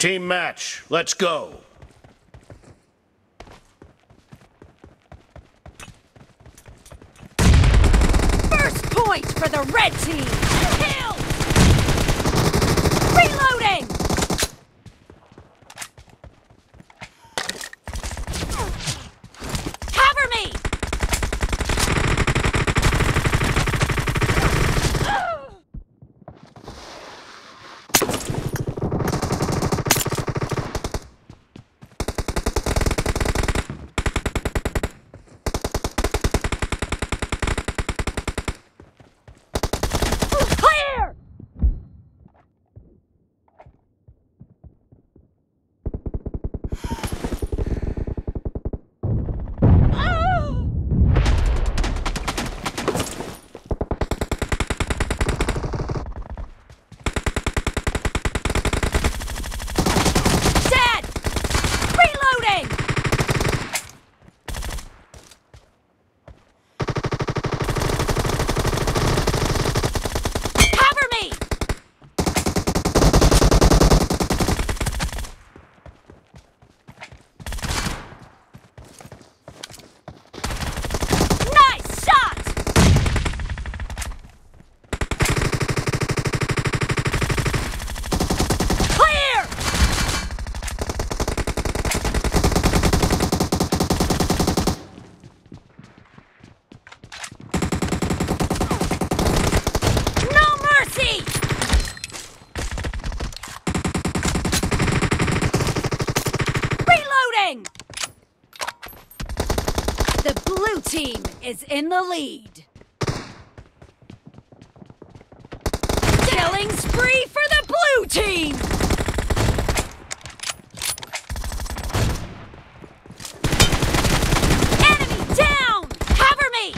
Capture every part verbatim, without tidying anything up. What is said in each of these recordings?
Team match, let's go. First point for the red team! Kill! Reloading! Cover me! The blue team is in the lead. Killing spree for the blue team! Enemy down! Cover me!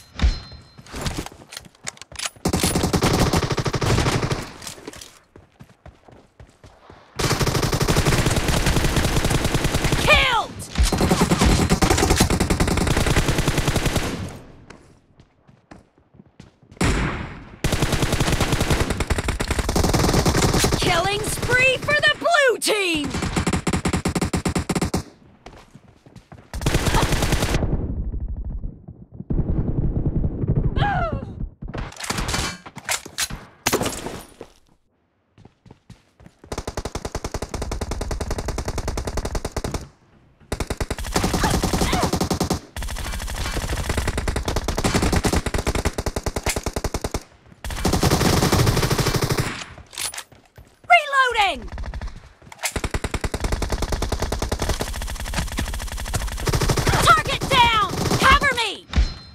Spree for the blue team! Target down! Cover me!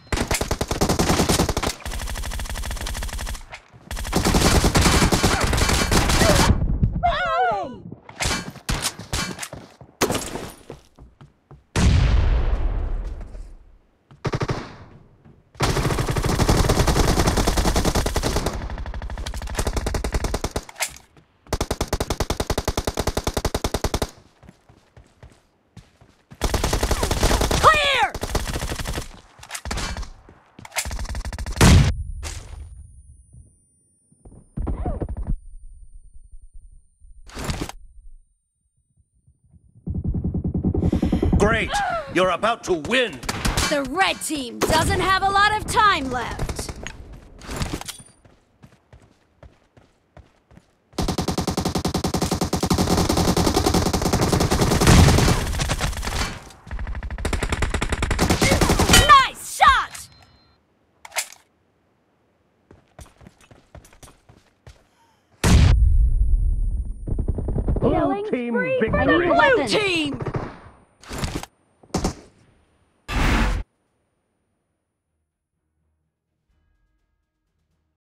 Reloading! Great! You're about to win! The red team doesn't have a lot of time left. Nice shot! Blue team Spree victory! for the blue team!